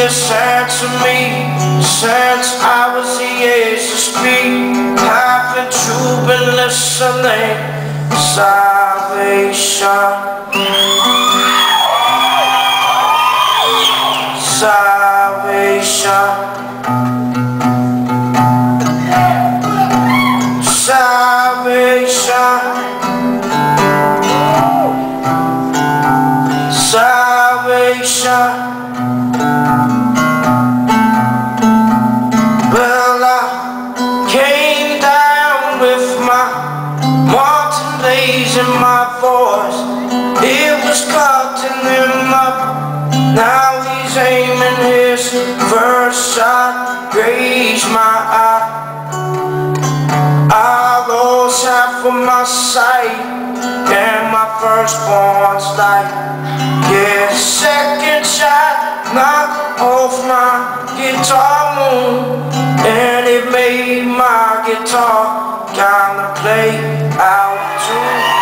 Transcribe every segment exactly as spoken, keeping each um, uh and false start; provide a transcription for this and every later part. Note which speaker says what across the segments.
Speaker 1: said to me since I was the age to speak. Haven't you been listening? Salvation, salvation, salvation, salvation. Well, I came down with my Martin Lays in my voice. It was cutting him up. Now he's aiming his first shot. Grazed my eye. I lost half of my sight and my firstborn's life. Yeah, second shot knocked off my guitar moon, and it made my guitar kinda play out tune.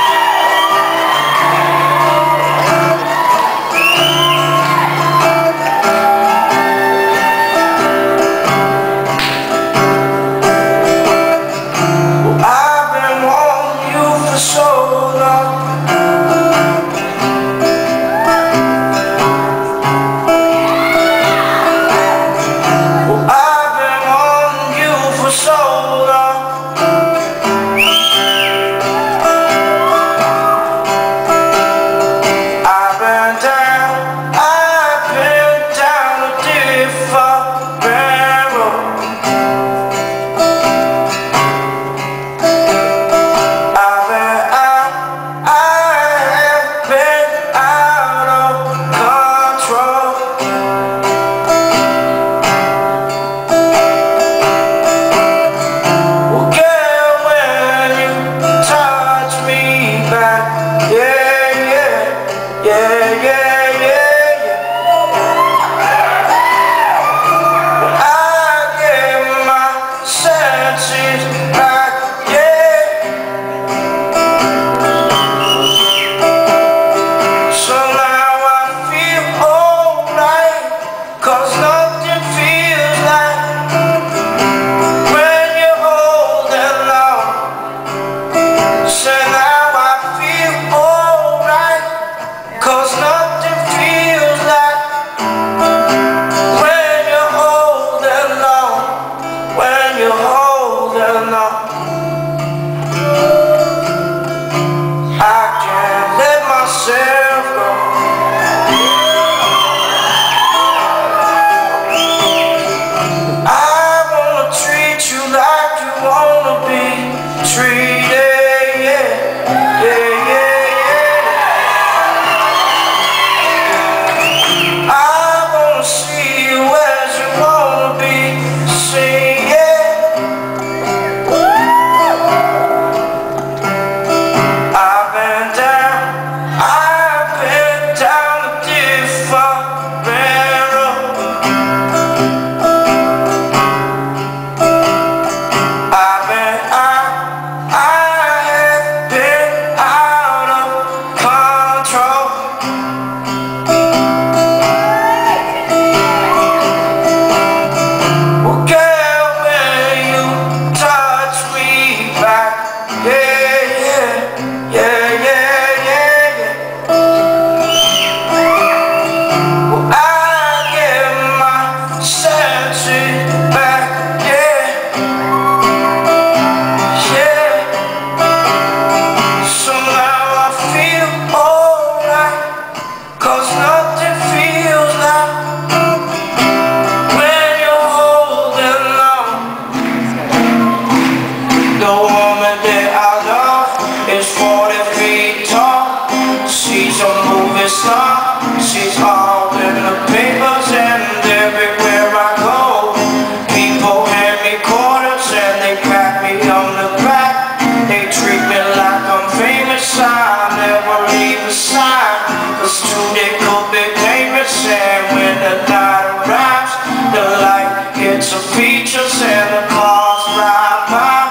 Speaker 1: She's all in the papers and everywhere I go. People hand me quarters and they pat me on the back. They treat me like I'm famous, I never leave a sign. Cause too they could be famous, and when the night arrives, the light hits the features and the cars ride by,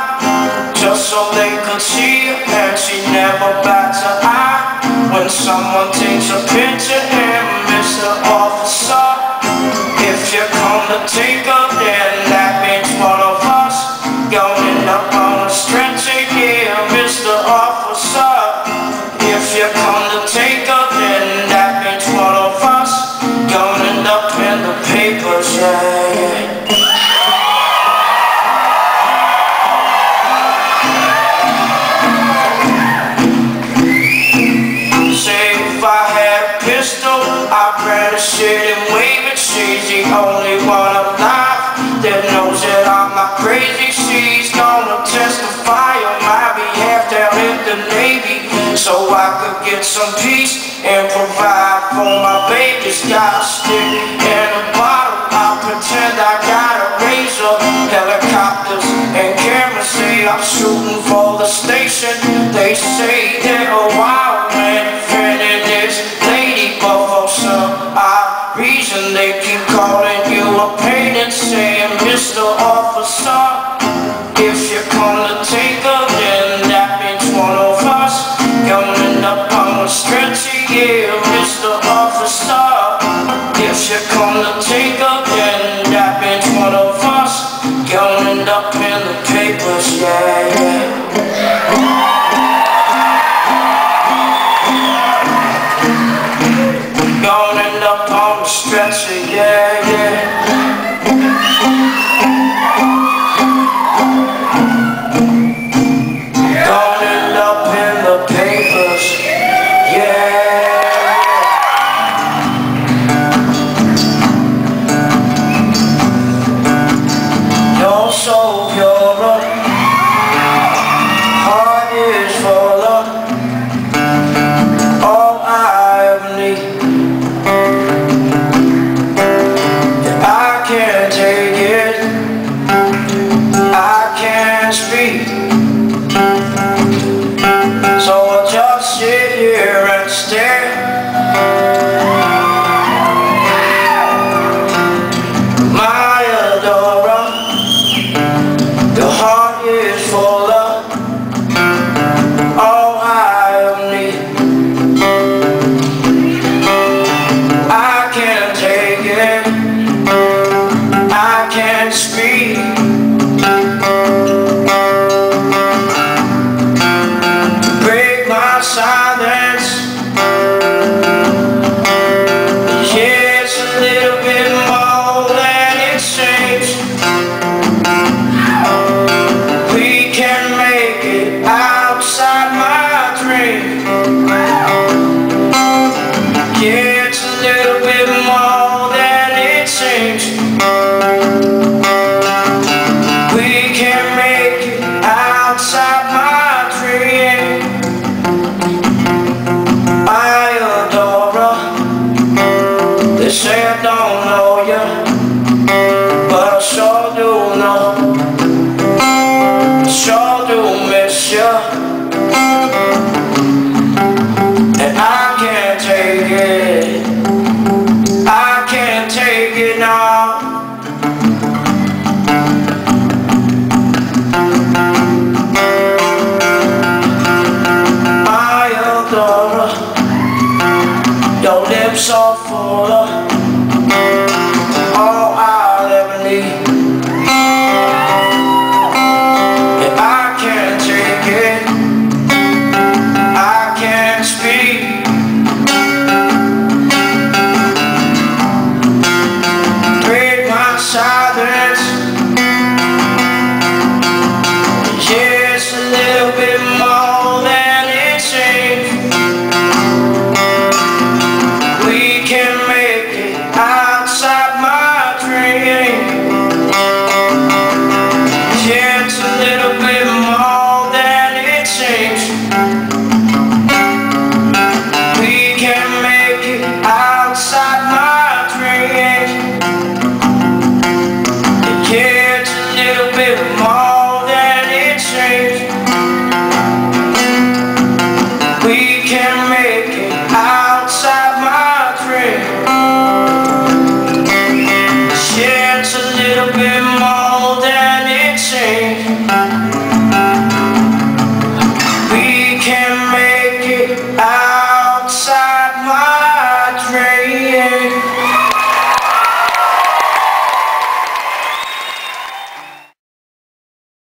Speaker 1: just so they could see her, and she never bats her eye. When someone takes a picture and Mister Officer, if so I could get some peace and provide for my babies. Got a stick and a